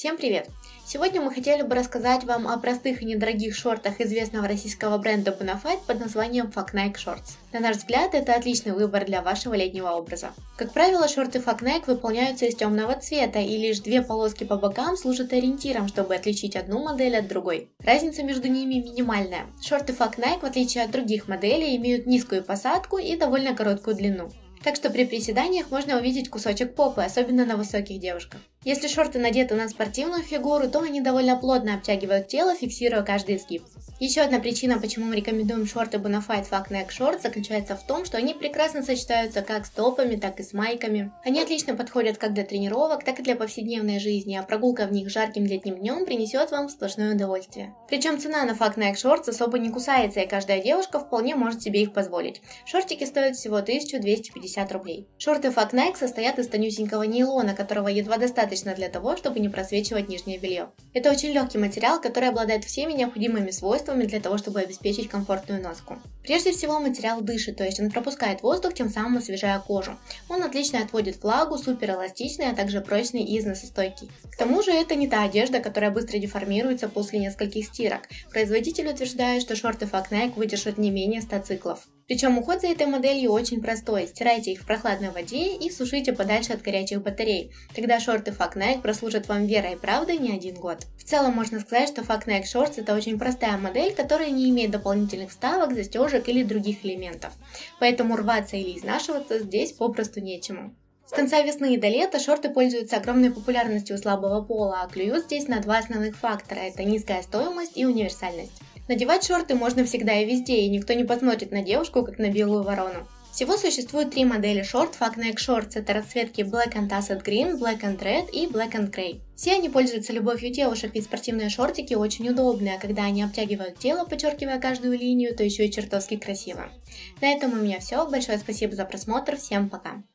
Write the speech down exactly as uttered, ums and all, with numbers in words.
Всем привет! Сегодня мы хотели бы рассказать вам о простых и недорогих шортах известного российского бренда Bonafide под названием Fake Nike Shorts. На наш взгляд, это отличный выбор для вашего летнего образа. Как правило, шорты Fake Nike выполняются из темного цвета, и лишь две полоски по бокам служат ориентиром, чтобы отличить одну модель от другой. Разница между ними минимальная. Шорты Fake Nike, в отличие от других моделей, имеют низкую посадку и довольно короткую длину. Так что при приседаниях можно увидеть кусочек попы, особенно на высоких девушках. Если шорты надеты на спортивную фигуру, то они довольно плотно обтягивают тело, фиксируя каждый изгиб. Еще одна причина, почему мы рекомендуем шорты Bonafide Fake Nike Shorts, заключается в том, что они прекрасно сочетаются как с топами, так и с майками. Они отлично подходят как для тренировок, так и для повседневной жизни, а прогулка в них жарким летним днем принесет вам сплошное удовольствие. Причем цена на Fake Nike Shorts особо не кусается, и каждая девушка вполне может себе их позволить. Шортики стоят всего тысячу двести пятьдесят рублей. Шорты Fake Nike состоят из тонюсенького нейлона, которого едва достаточно для того, чтобы не просвечивать нижнее белье. Это очень легкий материал, который обладает всеми необходимыми свойствами для того, чтобы обеспечить комфортную носку. Прежде всего, материал дышит, то есть он пропускает воздух, тем самым освежая кожу. Он отлично отводит влагу, супер эластичный, а также прочный и износостойкий. К тому же это не та одежда, которая быстро деформируется после нескольких стирок. Производитель утверждает, что шорты Fake Nike выдержат не менее ста циклов. Причем уход за этой моделью очень простой. Стирайте их в прохладной воде и сушите подальше от горячих батарей. Тогда шорты Fake Nike прослужат вам верой и правдой не один год. В целом можно сказать, что Fake Nike Shorts это очень простая модель, которая не имеет дополнительных вставок, застежек или других элементов. Поэтому рваться или изнашиваться здесь попросту нечему. С конца весны и до лета шорты пользуются огромной популярностью у слабого пола, а клюют здесь на два основных фактора – это низкая стоимость и универсальность. Надевать шорты можно всегда и везде, и никто не посмотрит на девушку, как на белую ворону. Всего существует три модели шорт Fake Nike Shorts, это расцветки Black and Acid Green, Black and Red и Black and Grey. Все они пользуются любовью девушек, ведь спортивные шортики очень удобные, а когда они обтягивают тело, подчеркивая каждую линию, то еще и чертовски красиво. На этом у меня все, большое спасибо за просмотр, всем пока!